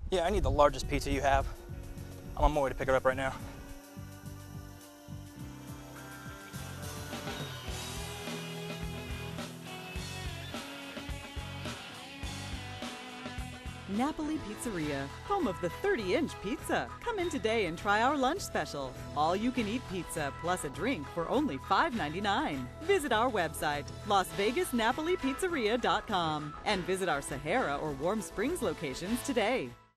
Yeah, I need the largest pizza you have. I'm on my way to pick it up right now. Napoli Pizzeria, home of the 30-inch pizza. Come in today and try our lunch special. All-you-can-eat pizza plus a drink for only $5.99. Visit our website, LasVegasNapoliPizzeria.com, and visit our Sahara or Warm Springs locations today.